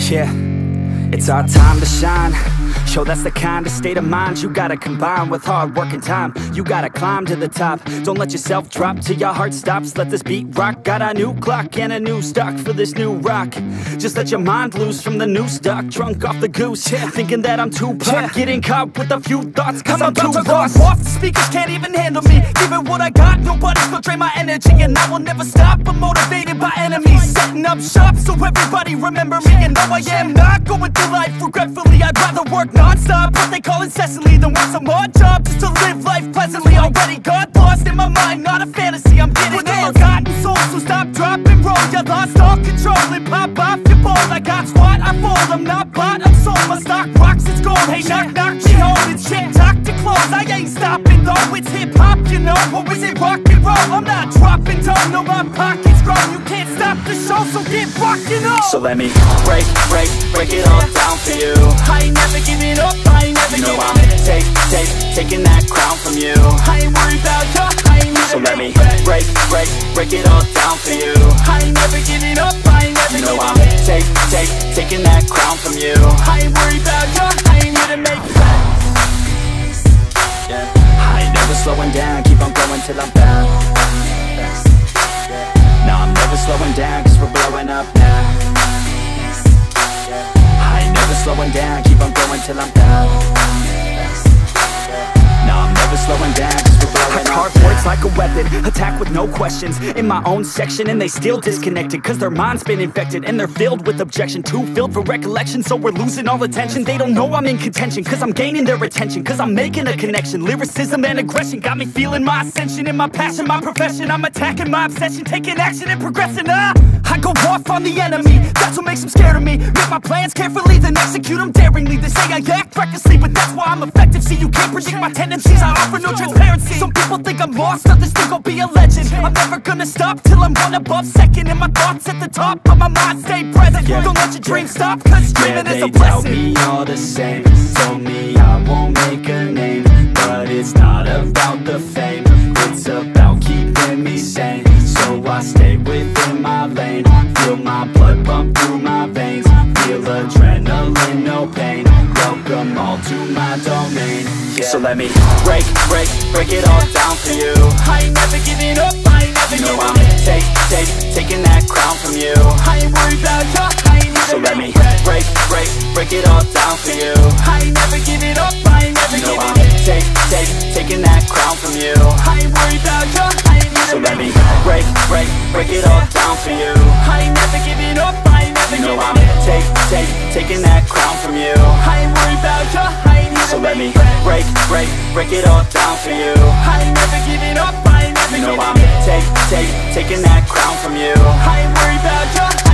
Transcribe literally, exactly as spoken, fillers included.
Yeah, it's our time to shine. Yo, that's the kind of state of mind you gotta combine with hard work and time. You gotta climb to the top. Don't let yourself drop till your heart stops. Let this beat rock. Got a new clock and a new stock for this new rock. Just let your mind loose from the new stock. Drunk off the goose, yeah. Thinking that I'm too pop, yeah. Getting caught with a few thoughts cause, cause I'm, I'm too lost. Off, the speakers can't even handle me. Give it what I got, nobody's gonna drain my energy. And I will never stop, I'm motivated by enemies. Setting up shop so everybody remember me. And no, I am not going through life regretfully. I'd rather work non-stop, what they call incessantly, than work some odd job just to live life pleasantly. Already got lost in my mind, not a fantasy, I'm getting with all forgotten souls, so stop, drop, and roll. You lost all control and pop off your ball. I got squat, I fold, I'm not bought, I'm sold. My stock rocks, it's gold. Hey, knock, knock, she home, it's shit, talk to close. I ain't stopping though, it's hip-hop, you know. Or is it rock and roll? I'm not dropping down, no, my pocket's grown. You can't stop the show, so get rockin' on. So let me break, break, break it all down for you. I ain't never giving up, I ain't never You know giving I'm take, take, taking that crown from you. I ain't worried about you, I ain't So let me break, break, break it all down for you. I ain't never giving up, I ain't never You know giving I'm take, take, taking that crown from you. I ain't worried about you, I ain't here to make friends. Yeah. I ain't never slowing down, keep on going till I'm found. No, I'm never slowing down, cause we're blowing up now. I ain't never slowing down, keep on going till I'm down. No, I'm never slowing down, cause we're blowing up. Hard words like a weapon, attack with no questions. In my own section and they still disconnected, cause their mind's been infected and they're filled with objection. Too filled for recollection, so we're losing all attention. They don't know I'm in contention, cause I'm gaining their attention. Cause I'm making a connection, lyricism and aggression got me feeling my ascension. In my passion, my profession, I'm attacking my obsession. Taking action and progressing, ah I go off on the enemy, that's what makes them scared of me. Make my plans carefully, then execute them daringly. They say I act recklessly, but that's why I'm effective. See, you can't predict my tendencies, I offer no transparency. Some people think I'm lost, others think I'll be a legend. I'm never gonna stop till I'm one above second. And my thoughts at the top, but my mind stay present. Yeah. Don't let your dreams stop, cause dreaming yeah, is a they doubt blessing. me all the same. Told me I won't make a name, but it's not about the fame. It's about keeping me sane. So I stay within my lane. Feel my blood pump through my veins. Feel adrenaline, no pain. Welcome all to my domain. Yeah. So let me break, break, break it all down for you. I ain't never giving up, I ain't never You know giving I'm up. take, take, taking that crown from you. I ain't worried about you, I ain't here So to let make me friends. break, break, break it all down for you. I ain't never giving up, I ain't never You know giving I'm up. take, take, taking that crown from you. I ain't worried about you, I ain't here So to let make me friends. break, break, break it all down for you. I ain't never giving up, I ain't never You know giving I'm up. take, take, taking that crown from you. I ain't worried about you, I ain't here So to let make me friends. break, break, break it all down for you. I ain't never giving up, I ain't never You know giving I'm up. take, take, taking that crown from you. I ain't worried about you,